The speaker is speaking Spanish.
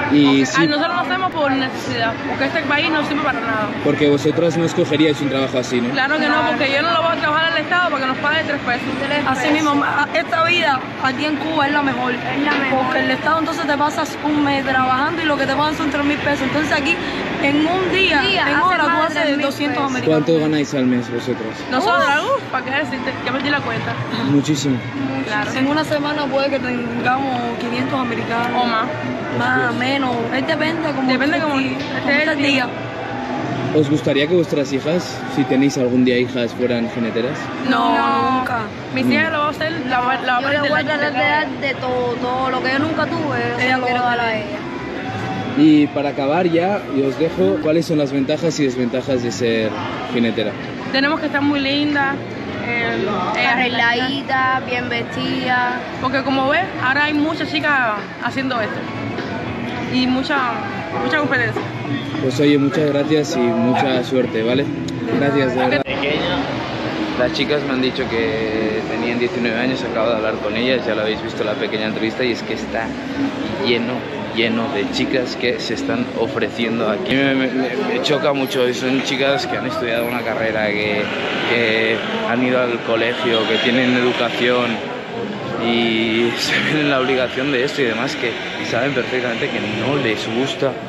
Y sí, nosotros lo hacemos por necesidad, porque este país no sirve para nada. porque vosotras no escogeríais un trabajo así, ¿no? Claro que no, porque yo no lo voy a trabajar al Estado para que nos pague 3 pesos. Así mismo, esta vida aquí en Cuba es la mejor. Porque el Estado entonces te pasas un mes trabajando y lo que te pagan son 3.000 pesos. Entonces aquí, en un día, en hora, tú haces 200 americanos. ¿Cuánto ganáis al mes vosotras? Nosotros, ¿para qué decirte? Ya perdí la cuenta. Muchísimo. Claro. En una semana puede que tengamos 500 americanos. O más. Más, menos. Depende como el día. ¿Os gustaría que vuestras hijas, si tenéis algún día hijas, fueran jineteras? No, Nunca. Mis hijas lo va a hacer, la va a Yo le aprender voy a tratar de dar de todo lo que yo nunca tuve, Ella yo lo quiero va a dar a tener. ella. Y para acabar ya, y os dejo, ¿cuáles son las ventajas y desventajas de ser jinetera? Tenemos que estar muy lindas. Arregladita, bien vestida. Porque como ves, ahora hay muchas chicas haciendo esto. Y mucha competencia. Pues oye, muchas gracias y mucha suerte, ¿vale? Gracias, de verdad. Las chicas me han dicho que tenían 19 años, acabo de hablar con ellas, ya lo habéis visto en la pequeña entrevista, y es que está lleno de chicas que se están ofreciendo aquí. Me choca mucho, son chicas que han estudiado una carrera, que han ido al colegio, que tienen educación y se ven en la obligación de esto y demás, que saben perfectamente que no les gusta